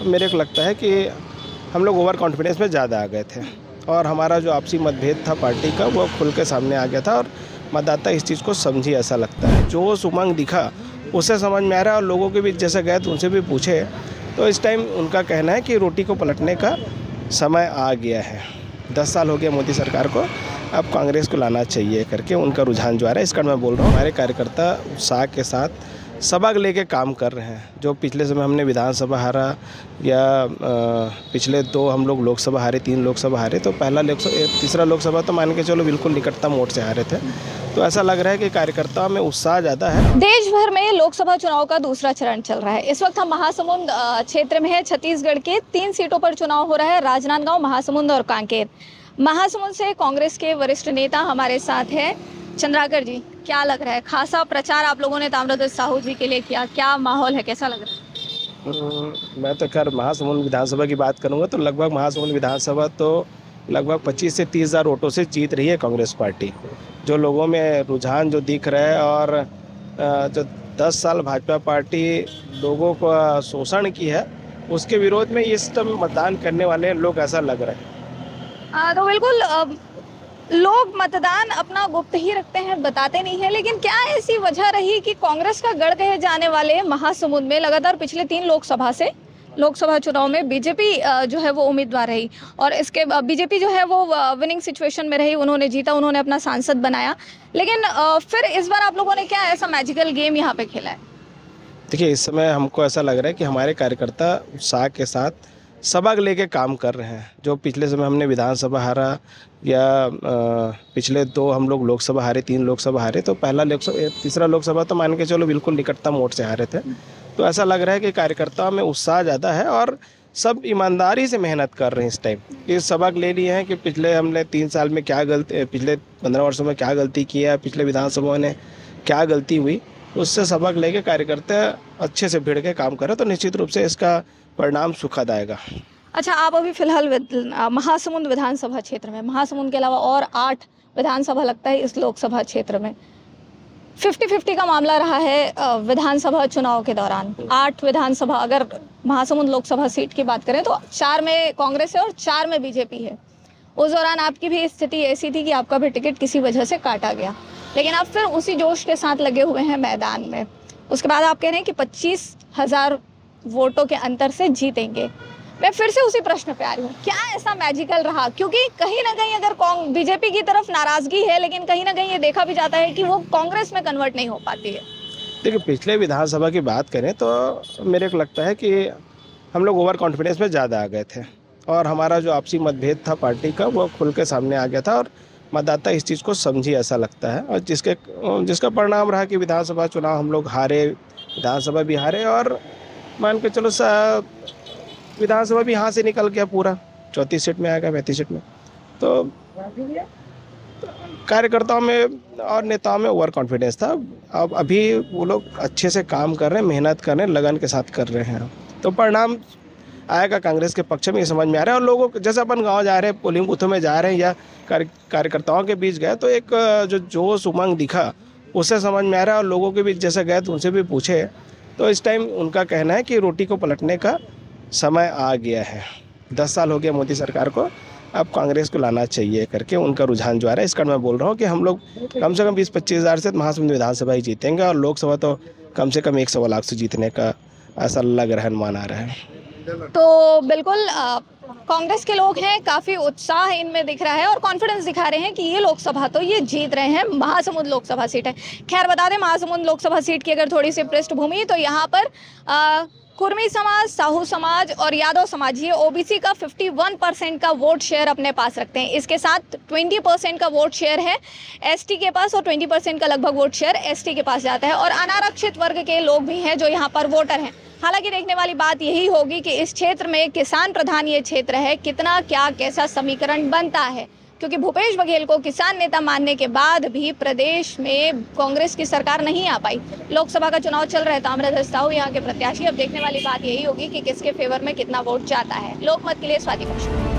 मेरे को लगता है कि हम लोग ओवर कॉन्फिडेंस में ज़्यादा आ गए थे और हमारा जो आपसी मतभेद था पार्टी का वो खुल के सामने आ गया था और मतदाता इस चीज़ को समझी, ऐसा लगता है। जो उमंग दिखा उससे समझ में आ रहा है और लोगों के बीच जैसे गए तो उनसे भी पूछे तो इस टाइम उनका कहना है कि रोटी को पलटने का समय आ गया है। 10 साल हो गया मोदी सरकार को, अब कांग्रेस को लाना चाहिए करके उनका रुझान जो आ रहा है, इसका मैं बोल रहा हूँ। हमारे कार्यकर्ता उत्साह के साथ सबक लेके काम कर रहे हैं। जो पिछले समय हमने विधानसभा हारा या पिछले 2 हम लोग लोकसभा हारे, 3 लोकसभा हारे, तो तीसरा लोकसभा तो मान के चलो बिल्कुल निकटतम वोट से हारे थे। तो ऐसा लग रहा है कि कार्यकर्ताओं में उत्साह ज़्यादा है। देश भर में लोकसभा चुनाव का दूसरा चरण चल रहा है। इस वक्त हम महासमुंद क्षेत्र में है। छत्तीसगढ़ के 3 सीटों पर चुनाव हो रहा है, राजनांदगांव, महासमुंद और कांकेर। महासमुंद से कांग्रेस के वरिष्ठ नेता हमारे साथ हैं। चंद्राकर जी, क्या लग रहा है? खासा प्रचार आप लोगों ने ताम्रध्वज साहू जी के लिए किया, क्या माहौल है, कैसा लग रहा है? मैं तो खैर महासमुंद विधानसभा की बात करूंगा तो लगभग महासमुंद विधानसभा तो लगभग 25 से 30 हज़ार वोटों से जीत रही है कांग्रेस पार्टी। जो लोगों में रुझान जो दिख रहा है और जो 10 साल भाजपा पार्टी लोगों का शोषण की है उसके विरोध में इस टाइम मतदान करने वाले लोग, ऐसा लग रहा है। तो बिल्कुल लोग मतदान अपना गुप्त ही रखते हैं, बताते नहीं है, लेकिन क्या ऐसी वजह रही कि कांग्रेस का गढ़ कहे जाने वाले महासमुंद में लगातार पिछले 3 लोकसभा चुनाव में बीजेपी जो है वो उम्मीदवार रही और इसके बीजेपी जो है वो विनिंग सिचुएशन में रही, उन्होंने जीता, उन्होंने अपना सांसद बनाया। लेकिन फिर इस बार आप लोगों ने क्या ऐसा मैजिकल गेम यहाँ पे खेला है? देखिए, इस समय हमको ऐसा लग रहा है कि हमारे कार्यकर्ता उत्साह के साथ सबक लेके काम कर रहे हैं। जो पिछले समय हमने विधानसभा हारा या पिछले 2 हम लोग लोकसभा हारे, 3 लोकसभा हारे, तो तीसरा लोकसभा तो मान के चलो बिल्कुल निकटतम वोट से हारे थे। तो ऐसा लग रहा है कि कार्यकर्ताओं में उत्साह ज़्यादा है और सब ईमानदारी से मेहनत कर रहे हैं। इस टाइम ये सबक ले लिए हैं कि पिछले हमने 3 साल में क्या गलती, पिछले 15 वर्षों में क्या गलती की है, पिछले विधानसभा में क्या गलती हुई, उससे सबक लेके कार्यकर्ता अच्छे से भिड़ के काम करें तो निश्चित रूप से इसका परिणाम सुखद आएगा। अच्छा, आप अभी फिलहाल महासमुंद विधानसभा क्षेत्र में, महासमुंद के अलावा और 8 विधानसभा लगता है इस लोकसभा क्षेत्र में 50-50 का मामला रहा है विधानसभा चुनाव के दौरान। 8 विधानसभा, अगर महासमुंद लोकसभा सीट की बात करें तो 4 में कांग्रेस है और 4 में बीजेपी है। उस दौरान आपकी भी स्थिति ऐसी थी कि आपका भी टिकट किसी वजह से काटा गया, लेकिन आप फिर उसी जोश के साथ लगे हुए हैं मैदान में। उसके बाद आप कह रहे हैं कि 25,000 वोटों के अंतर से जीतेंगे। मैं फिर से उसी प्रश्न पे आ रही हूँ, क्या ऐसा मैजिकल रहा? क्योंकि कहीं ना कहीं अगर बीजेपी की तरफ नाराजगी है, लेकिन कहीं ना कहीं ये देखा भी जाता है कि वो कांग्रेस में कन्वर्ट नहीं हो पाती है। देखिए, पिछले विधानसभा की बात करें तो मेरे को लगता है कि हम लोग ओवर कॉन्फिडेंस में ज़्यादा आ गए थे और हमारा जो आपसी मतभेद था पार्टी का वो खुल के सामने आ गया था और मतदाता इस चीज़ को समझी, ऐसा लगता है। और जिसका परिणाम रहा कि विधानसभा चुनाव हम लोग हारे, विधानसभा भी हारे और मान के चलो विधानसभा भी यहाँ से निकल गया पूरा, 34 सीट में आ गया, 35 सीट में। तो कार्यकर्ताओं में और नेताओं में ओवर कॉन्फिडेंस था। अब अभी वो लोग अच्छे से काम कर रहे हैं, मेहनत कर रहे हैं, लगन के साथ कर रहे हैं, तो परिणाम आएगा कांग्रेस के पक्ष में, ये समझ में आ रहा है। और लोगों जैसे अपन गांव जा रहे हैं, पोलिंग बूथों में जा रहे हैं या कार्यकर्ताओं के बीच गए तो एक जो जोश उमंग दिखा उससे समझ में आ रहा है और लोगों के बीच जैसे गए तो उनसे भी पूछे तो इस टाइम उनका कहना है कि रोटी को पलटने का समय आ गया है। 10 साल हो गया मोदी सरकार को, अब कांग्रेस को लाना चाहिए करके उनका रुझान जो आ रहा है, इसका मैं बोल रहा हूँ कि हम लोग कम से कम 20-25 हज़ार से महासमुंद विधानसभा ही जीतेंगे और लोकसभा तो कम से कम 1 सवा लाख से जीतने का ऐसा लग रहा है, अनुमान आ रहा है। तो बिल्कुल कांग्रेस के लोग हैं, काफ़ी उत्साह इनमें दिख रहा है और कॉन्फिडेंस दिखा रहे हैं कि ये लोकसभा तो ये जीत रहे हैं। महासमुंद लोकसभा सीट है। खैर, बता दें महासमुंद लोकसभा सीट की अगर थोड़ी सी पृष्ठभूमि, तो यहाँ पर कुर्मी समाज, साहू समाज और यादव समाज, ये ओबीसी का 51% का वोट शेयर अपने पास रखते हैं। इसके साथ 20% का वोट शेयर है एसटी के पास और 20% का लगभग वोट शेयर एसटी के पास जाता है और अनारक्षित वर्ग के लोग भी हैं जो यहाँ पर वोटर हैं। हालांकि देखने वाली बात यही होगी कि इस क्षेत्र में किसान प्रधान ये क्षेत्र है, कितना क्या कैसा समीकरण बनता है, क्योंकि भूपेश बघेल को किसान नेता मानने के बाद भी प्रदेश में कांग्रेस की सरकार नहीं आ पाई। लोकसभा का चुनाव चल रहा है, ताम्रध्वज साहू यहाँ के प्रत्याशी। अब देखने वाली बात यही होगी कि किसके फेवर में कितना वोट जाता है। लोकमत के लिए स्वाति कौशल।